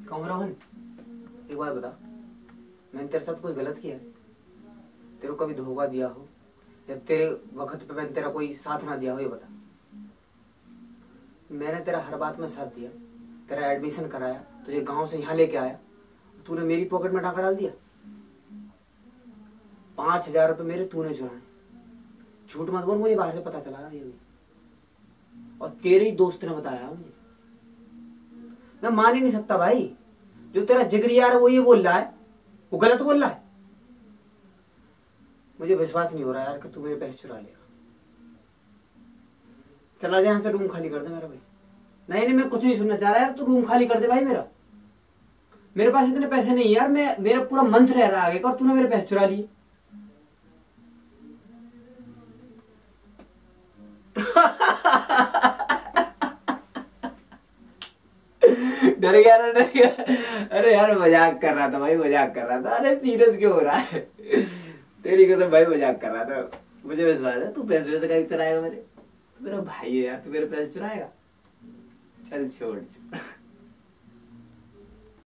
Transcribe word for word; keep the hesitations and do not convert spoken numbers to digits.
कहूँ रोहन, एक बात बता, मैंने तेरे साथ कोई गलत किया है? तेरे को कभी धोखा दिया हो या तेरे वक्त पे मैंने तेरा कोई साथ ना दिया हो, ये बता। मैंने तेरा हर बात में साथ दिया, तेरा एडमिशन कराया, तुझे गांव से यहाँ लेके आया, तूने मेरी पॉकेट में टाका डाल दिया। पांच हजार रुपये मेरे तूने चुराए। झूठ मत बोल, मुझे बाहर से पता चला ये भी, और तेरे ही दोस्त ने बताया मुझे। मैं मान ही नहीं सकता भाई, जो तेरा जिगरी यार है वो ये बोल रहा है, वो गलत बोल रहा है। मुझे विश्वास नहीं हो रहा यार कि तू मेरे पैसे चुरा लेगा। चला जा यहाँ से, रूम खाली कर दे मेरा भाई। नहीं नहीं, मैं कुछ नहीं सुनना चाह रहा यार, तू रूम खाली कर दे भाई मेरा। मेरे पास इतने पैसे नहीं यार, मैं मेरा पूरा मंथ रह रहा आगे का और तूने मेरे पैसे चुरा लिए। डर गया ना, डर गया। अरे यार मजाक कर रहा था भाई, मजाक कर रहा था। अरे सीरियस क्यों हो रहा है? तेरी कसम भाई, मजाक कर रहा था। मुझे विश्वास है तू पैसे वैसे कहीं चुराएगा मेरे। तू मेरा भाई है यार, तू मेरे पैसे चुराएगा? चल छोड़।